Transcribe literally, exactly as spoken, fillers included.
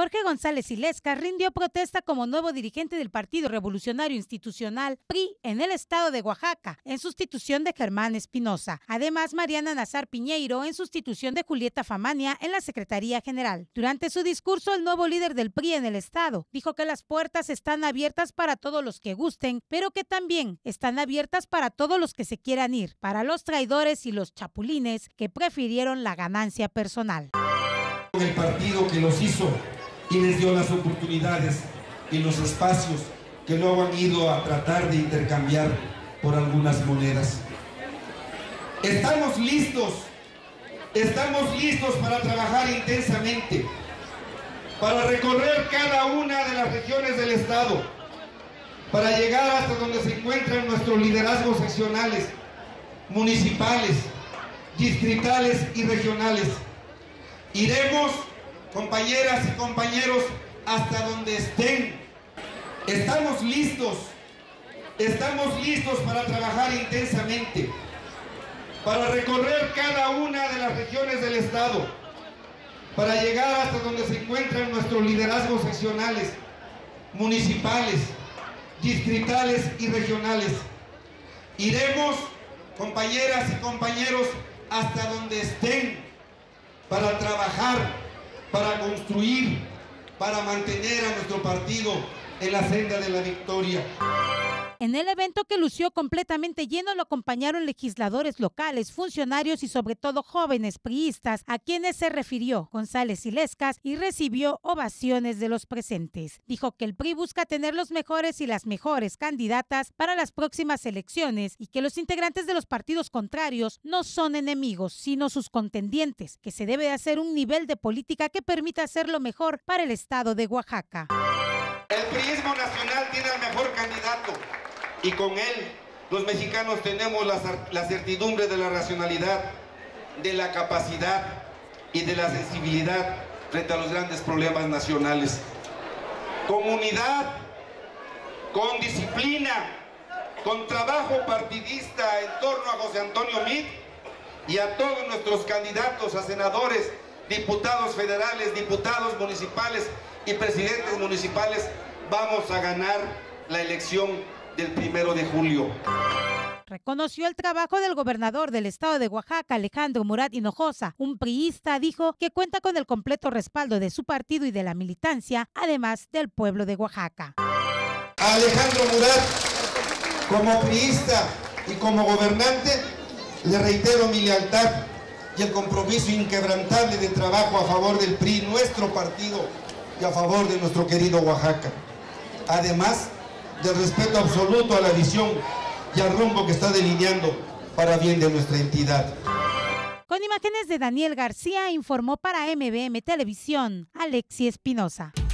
Jorge González Illescas rindió protesta como nuevo dirigente del Partido Revolucionario Institucional P R I en el estado de Oaxaca, en sustitución de Germán Espinosa. Además, Mariana Nazar Piñeiro en sustitución de Julieta Famania en la Secretaría General. Durante su discurso, el nuevo líder del P R I en el estado dijo que las puertas están abiertas para todos los que gusten, pero que también están abiertas para todos los que se quieran ir, para los traidores y los chapulines que prefirieron la ganancia personal. El partido que los hizo y les dio las oportunidades y los espacios que luego han ido a tratar de intercambiar por algunas monedas. Estamos listos, estamos listos para trabajar intensamente, para recorrer cada una de las regiones del estado, para llegar hasta donde se encuentran nuestros liderazgos seccionales, municipales, distritales y regionales. Iremos, compañeras y compañeros, hasta donde estén. Estamos listos, estamos listos para trabajar intensamente, para recorrer cada una de las regiones del estado, para llegar hasta donde se encuentran nuestros liderazgos seccionales, municipales, distritales y regionales. Iremos, compañeras y compañeros, hasta donde estén, para trabajar, para construir, para mantener a nuestro partido en la senda de la victoria. En el evento, que lució completamente lleno, lo acompañaron legisladores locales, funcionarios y sobre todo jóvenes priistas, a quienes se refirió González Illescas y recibió ovaciones de los presentes. Dijo que el P R I busca tener los mejores y las mejores candidatas para las próximas elecciones y que los integrantes de los partidos contrarios no son enemigos, sino sus contendientes, que se debe de hacer un nivel de política que permita hacer lo mejor para el estado de Oaxaca. El priismo nacional tiene al mejor candidato. Y con él, los mexicanos tenemos la, la certidumbre de la racionalidad, de la capacidad y de la sensibilidad frente a los grandes problemas nacionales. Con unidad, con disciplina, con trabajo partidista en torno a José Antonio Meade y a todos nuestros candidatos a senadores, diputados federales, diputados municipales y presidentes municipales, vamos a ganar la elección del primero de julio. Reconoció el trabajo del gobernador del estado de Oaxaca, Alejandro Murat Hinojosa. Un priista dijo que cuenta con el completo respaldo de su partido y de la militancia, además del pueblo de Oaxaca. A Alejandro Murat, como priista y como gobernante, le reitero mi lealtad y el compromiso inquebrantable de trabajo a favor del P R I, nuestro partido, y a favor de nuestro querido Oaxaca. Además del respeto absoluto a la visión y al rumbo que está delineando para bien de nuestra entidad. Con imágenes de Daniel García, informó para M B M Televisión, Alexi Espinosa.